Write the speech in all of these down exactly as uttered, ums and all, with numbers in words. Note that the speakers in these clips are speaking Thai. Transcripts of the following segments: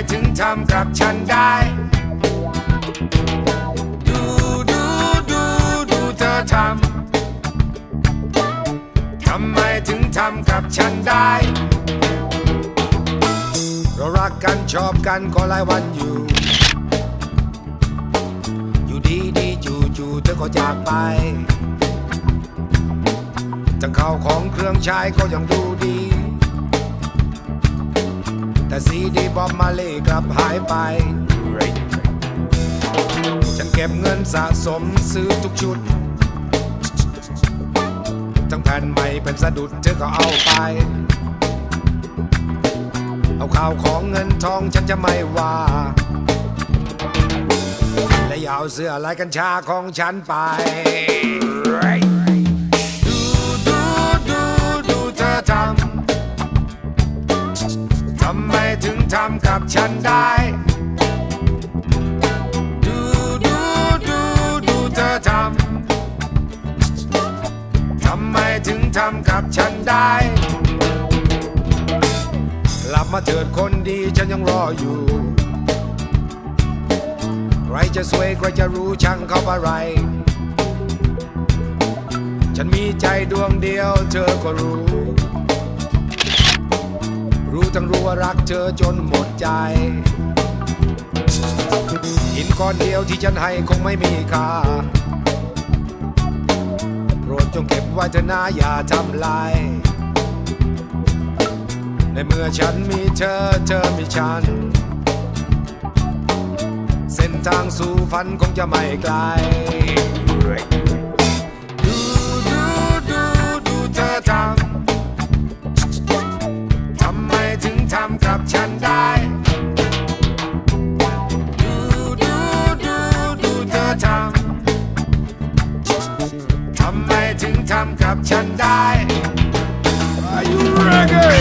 ถึงทำกับฉันได้ดูดูดูดูเธอทำทำไมถึงทำกับฉันได้เรารักกันชอบกันก็หลายวันอยู่อยู่ดีดีจู่จู่เธอก็จากไปทั้งข้าวของเครื่องใช้ก็ยังดูดีแต่ซีดีบ๊อบมาเล่กลับหายไปฉันเก็บเงินสะสมซื้อทุกชุดทั้งแผ่นใหม่เป็นสะดุดเธอก็เอาไปเอาข่าวของเงินทองฉันจะไม่ว่าและอย่าเอาเสื้อลายกัญชาของฉันไปดูดูดูดูเธอทำทำไมถึงทำกับฉันได้ดูดูดูดูเธอทำทำไมถึงทำกับฉันได้กลับมาเถิดคนดีฉันยังรออยู่ใครจะสวยใครจะรู้ช่างเขาอะไรฉันมีใจดวงเดียวเธอก็รู้รู้ทั้งรู้ว่ารักเธอจนหมดใจหินก้อนเดียวที่ฉันให้คงไม่มีค่าโปรดจงเก็บไว้เถอะนะอย่าทำลายในเมื่อฉันมีเธอเธอมีฉันเส้นทางสู่ฝันคงจะไม่ไกลดูดูดูดูเธอทำทำไมถึงทำกับฉันได้ดูดูดูดูเธอทำทำไมถึงทำกับฉันได้ Are you ready?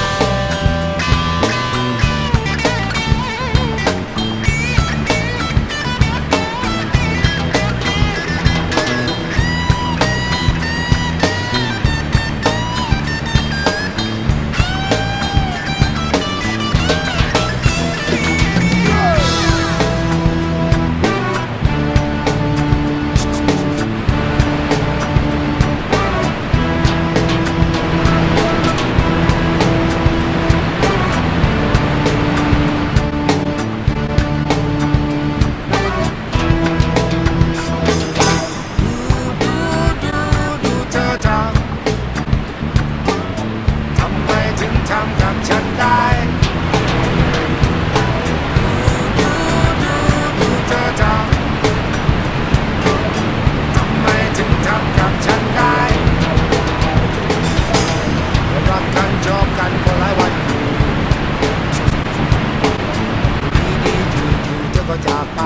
จากไป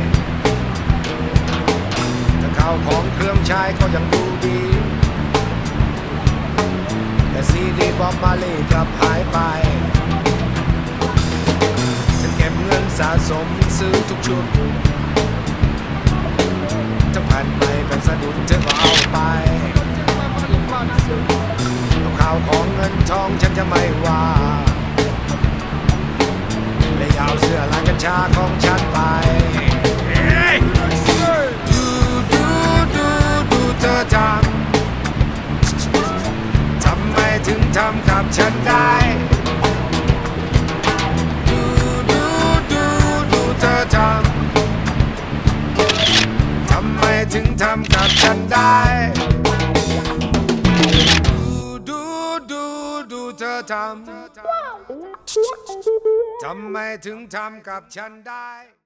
แต่ข้าวของเครื่องใช้ก็ยังดูดีแต่ซีดีบ๊อบมาเล่กลับหายไปฉันเก็บเงินสะสมซื้อทุกชุดทั้งแผ่นใหม่แผ่นสะดุดเธอก็เอาไปเอาข้าวของเงินทองฉันจะไม่ว่าและยาวเสื้อลายกัญชาของฉันไปดูดูดูดูเธอทำทำไมถึงทำกับฉันได้ดูดูดูดูเธอทำทำไมถึงทำกับฉันได้ดูดูดูเธอทำทำไมถึงทำกับฉันได้